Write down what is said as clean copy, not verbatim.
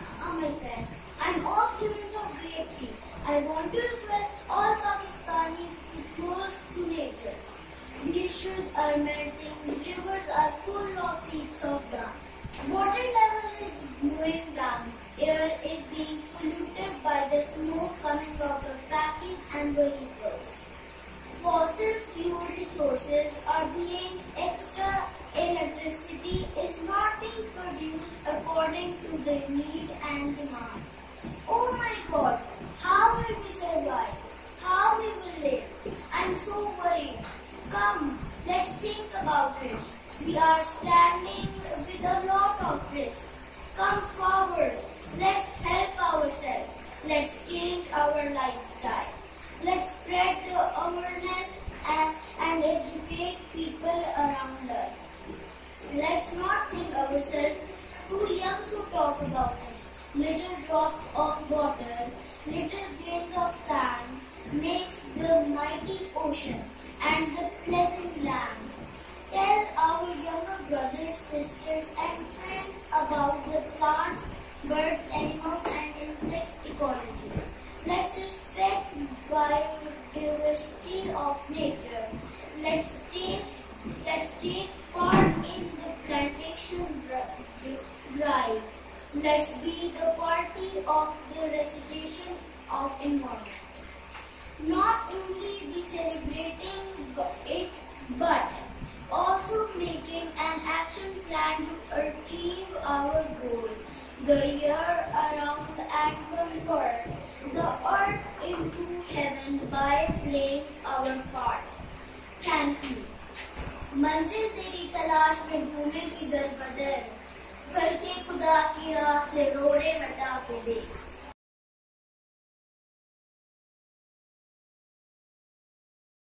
my friends. I'm all students of grade 3. I want to request all Pakistanis to close to nature. Glaciers are melting, rivers are full of heaps of dust. Water level is going down, air is being polluted by the smoke coming out of factories and vehicles. Fossil fuel resources are being extra. Electricity is not being produced according to the need and demand. Oh my God, how will we survive? How we will live? I'm so worried. Come, let's think about it. We are standing with a lot of risk. Come forward. Let's help ourselves. Let's change our lifestyle. Let's spread the awareness and educate people around us. Let's not think ourselves too young to talk about it. Little drops of water, little grains of sand makes the mighty ocean and the pleasant land. Tell our younger brothers, sisters and friends about the plants, birds, animals and insects ecology. Let's respect biodiversity of nature. Let's take part in the plantation drive. Let's be the party of the recitation of environment. Not only be celebrating it, but also making an action plan to achieve our goal. The year around and convert the earth into heaven by playing our part. Thank you. मंजिल तेरी तलाश में घूमे किधर बदर, बल्कि खुदा की राह से रोड़े हटा के देख।